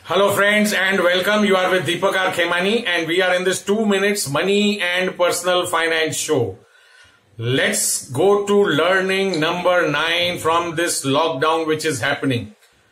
Hello friends and welcome. You are with Deepak R. Khemani and we are in this 2 minutes money and personal finance show. Let's go to learning number 9 from this lockdown which is happening.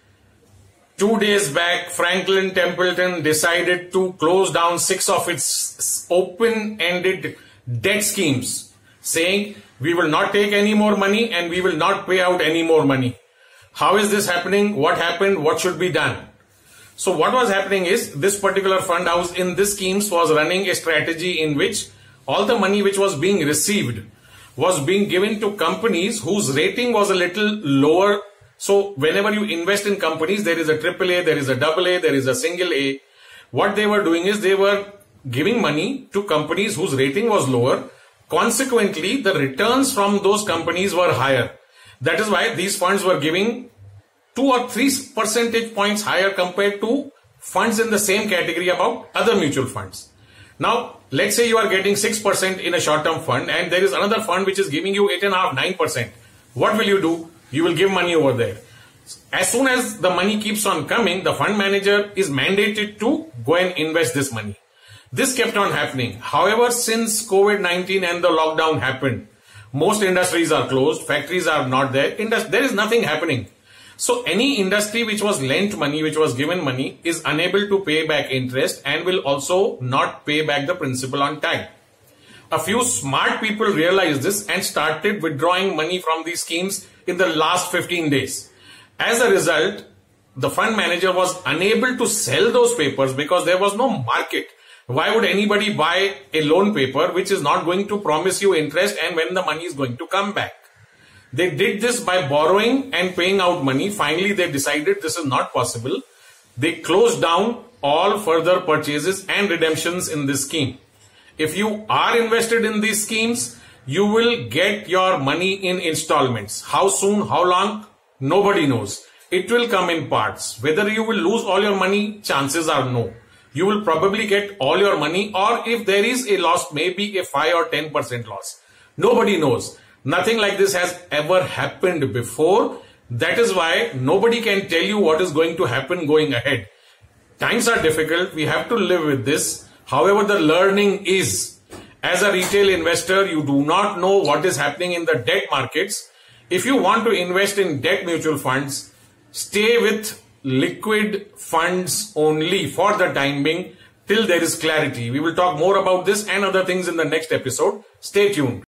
2 days back, Franklin Templeton decided to close down 6 of its open-ended debt schemes, saying we will not take any more money and we will not pay out any more money. How is this happening? What happened? What should be done? So what was happening is this particular fund house in this schemes was running a strategy in which all the money which was being received was being given to companies whose rating was a little lower. So whenever you invest in companies, there is a AAA, there is a AA, there is a single A. What they were doing is they were giving money to companies whose rating was lower. Consequently, the returns from those companies were higher. That is why these funds were giving 2 or 3 percentage points higher compared to funds in the same category about other mutual funds. Now, let's say you are getting 6% in a short-term fund and there is another fund which is giving you 8.5%, 9%. What will you do? You will give money over there. As soon as the money keeps on coming, the fund manager is mandated to go and invest this money. This kept on happening. However, since COVID-19 and the lockdown happened, most industries are closed, factories are not there, there is nothing happening. So any industry which was lent money, which was given money, is unable to pay back interest and will also not pay back the principal on time. A few smart people realized this and started withdrawing money from these schemes in the last 15 days. As a result, the fund manager was unable to sell those papers because there was no market. Why would anybody buy a loan paper which is not going to promise you interest and when the money is going to come back? They did this by borrowing and paying out money. Finally, they decided this is not possible. They closed down all further purchases and redemptions in this scheme. If you are invested in these schemes, you will get your money in installments. How soon, how long, nobody knows. It will come in parts. Whether you will lose all your money, chances are no. You will probably get all your money, or if there is a loss, maybe a 5 or 10% loss. Nobody knows. Nothing like this has ever happened before. That is why nobody can tell you what is going to happen going ahead. Times are difficult. We have to live with this. However, the learning is, as a retail investor, you do not know what is happening in the debt markets. If you want to invest in debt mutual funds, stay with liquid funds only for the time being till there is clarity. We will talk more about this and other things in the next episode. Stay tuned.